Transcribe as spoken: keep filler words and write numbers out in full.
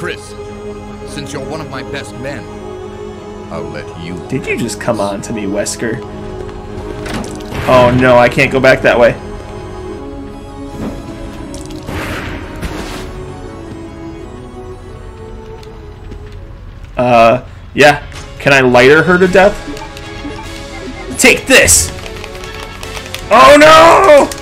Chris, since you're one of my best men, I'll let you... Did you just come on to me, Wesker? Oh no, I can't go back that way. Uh, yeah. Can I lighter her to death? Take this! Oh no!